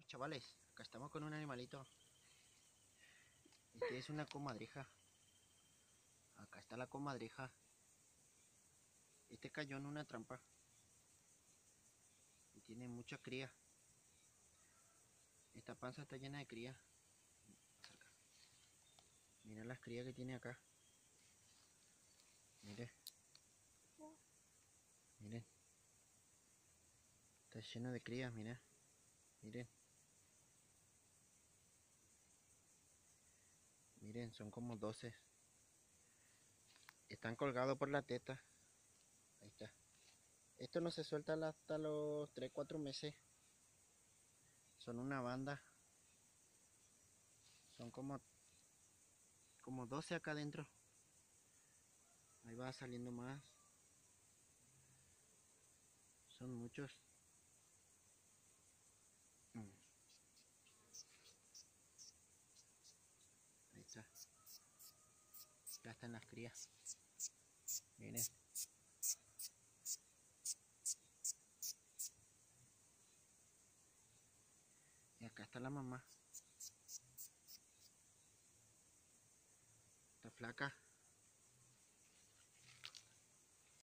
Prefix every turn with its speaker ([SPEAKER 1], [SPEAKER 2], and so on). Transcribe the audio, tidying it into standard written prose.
[SPEAKER 1] Chavales, acá estamos con un animalito. Este es una comadreja. Acá está la comadreja. Este cayó en una trampa. Y tiene mucha cría. Esta panza está llena de cría. Mira las crías que tiene acá. Miren. Miren. Está lleno de crías, miren. Miren. Miren, son como 12. Están colgados por la teta. Ahí está. Esto no se suelta hasta los 3-4 meses. Son una banda. Son como 12 acá adentro. Ahí va saliendo más. Son muchos. Ahí está. Ya están las crías. Miren. Y acá está la mamá. Está flaca.